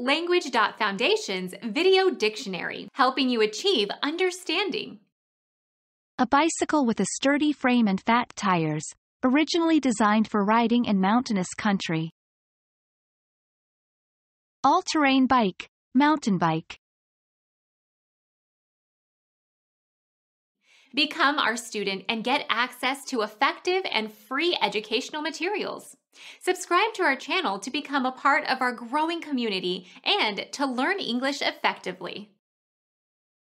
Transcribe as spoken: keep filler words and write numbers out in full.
Language.Foundation's Video Dictionary, helping you achieve understanding. A bicycle with a sturdy frame and fat tires, originally designed for riding in mountainous country. All-terrain bike, mountain bike. Become our student and get access to effective and free educational materials. Subscribe to our channel to become a part of our growing community and to learn English effectively.